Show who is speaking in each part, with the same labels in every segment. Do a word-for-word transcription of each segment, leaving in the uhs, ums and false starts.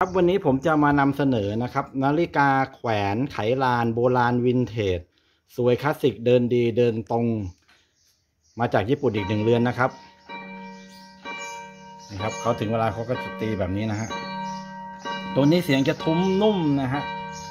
Speaker 1: ครับวันนี้ผมจะมานำเสนอนะครับนาฬิกาแขวนไขลานโบราณวินเทจสวยคลาสสิกเดินดีเดินตรงมาจากญี่ปุ่นอีกหนึ่งเรือนนะครับนะครับเขาถึงเวลาเขาก็จะตีแบบนี้นะฮะตัวนี้เสียงจะทุ้มนุ่มนะฮะ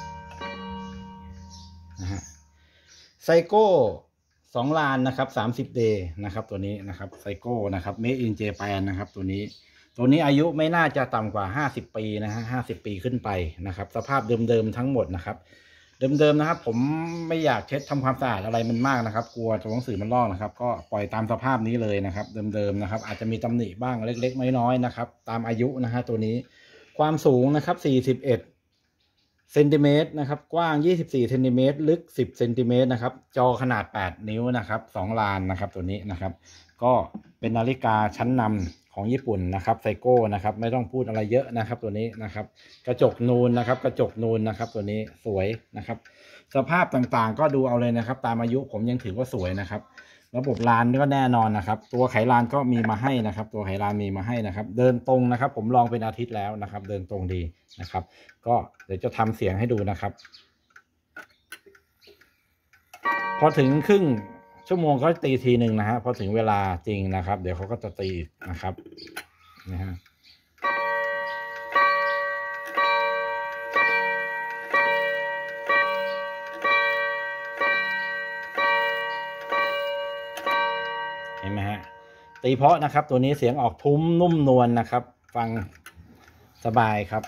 Speaker 1: นะฮะไซโก้สองลานนะครับสามสิบเดย์นะครับตัวนี้นะครับไซโก้นะครับเมดอินเจแปนนะครับตัวนี้ตัวนี้อายุไม่น่าจะต่ำกว่าห้าสิบปีนะฮะห้าสิบปีขึ้นไปนะครับสภาพเดิมๆทั้งหมดนะครับเดิมๆนะครับผมไม่อยากเช็ดทำความสะอาดอะไรมันมากนะครับกลัวตัวหนังสือมันลอกนะครับก็ปล่อยตามสภาพนี้เลยนะครับเดิมๆนะครับอาจจะมีตำหนิบ้างเล็กๆน้อยๆนะครับตามอายุนะฮะตัวนี้ความสูงนะครับสี่สิบเอ็ดเซนติเมตรนะครับกว้างยี่สิบสี่เซนติเมตรลึกสิบเซนติเมตรนะครับจอขนาดแปดนิ้วนะครับสองลานนะครับตัวนี้นะครับก็เป็นนาฬิกาชั้นนำของญี่ปุ่นนะครับไซโก้นะครับไม่ต้องพูดอะไรเยอะนะครับตัวนี้นะครับกระจกนูนนะครับกระจกนูนนะครับตัวนี้สวยนะครับสภาพต่างๆก็ดูเอาเลยนะครับตามอายุผมยังถือว่าสวยนะครับระบบลานก็แน่นอนนะครับตัวไขลานก็มีมาให้นะครับตัวไขลานมีมาให้นะครับเดินตรงนะครับผมลองเป็นอาทิตย์แล้วนะครับเดินตรงดีนะครับก็เดี๋ยวจะทำเสียงให้ดูนะครับพอถึงครึ่งชั่วโมงก็ตีทีหนึ่งนะฮะพอถึงเวลาจริงนะครับเดี๋ยวเขาก็จะตีนะครับนะฮะเห็นไหมฮะตีเพาะนะครับตัวนี้เสียงออกทุ้มนุ่มนวลนะครับฟังสบายครับ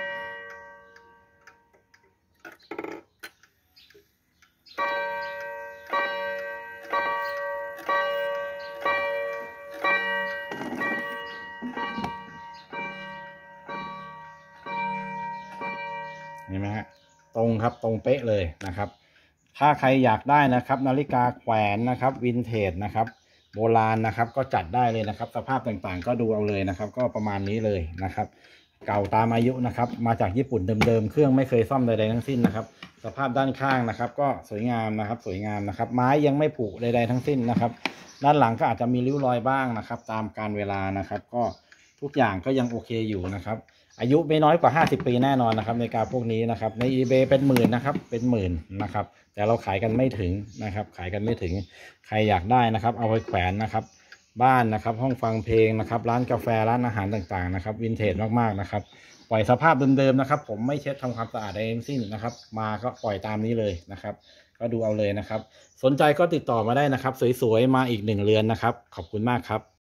Speaker 1: เห็นไหมฮะตรงครับตรงเป๊ะเลยนะครับถ้าใครอยากได้นะครับนาฬิกาแขวนนะครับวินเทจนะครับโบราณนะครับก็จัดได้เลยนะครับสภาพต่างๆก็ดูเอาเลยนะครับก็ประมาณนี้เลยนะครับเก่าตามอายุนะครับมาจากญี่ปุ่นเดิมๆเครื่องไม่เคยซ่อมใดๆทั้งสิ้นนะครับสภาพด้านข้างนะครับก็สวยงามนะครับสวยงามนะครับไม้ยังไม่ผุใดๆทั้งสิ้นนะครับด้านหลังก็อาจจะมีริ้วรอยบ้างนะครับตามกาลเวลานะครับก็ทุกอย่างก็ยังโอเคอยู่นะครับอายุไม่น้อยกว่าห้าสิบปีแน่นอนนะครับนาฬิกาพวกนี้นะครับใน อี เบย์ เป็นหมื่นนะครับเป็นหมื่นนะครับแต่เราขายกันไม่ถึงนะครับขายกันไม่ถึงใครอยากได้นะครับเอาไปแขวนนะครับบ้านนะครับห้องฟังเพลงนะครับร้านกาแฟร้านอาหารต่างๆนะครับวินเทจมากๆนะครับปล่อยสภาพเดิมๆนะครับผมไม่เช็ดทำความสะอาดใดทั้งสิ้นนะครับมาก็ปล่อยตามนี้เลยนะครับก็ดูเอาเลยนะครับสนใจก็ติดต่อมาได้นะครับสวยๆมาอีกหนึ่งเรือนนะครับขอบคุณมากครับ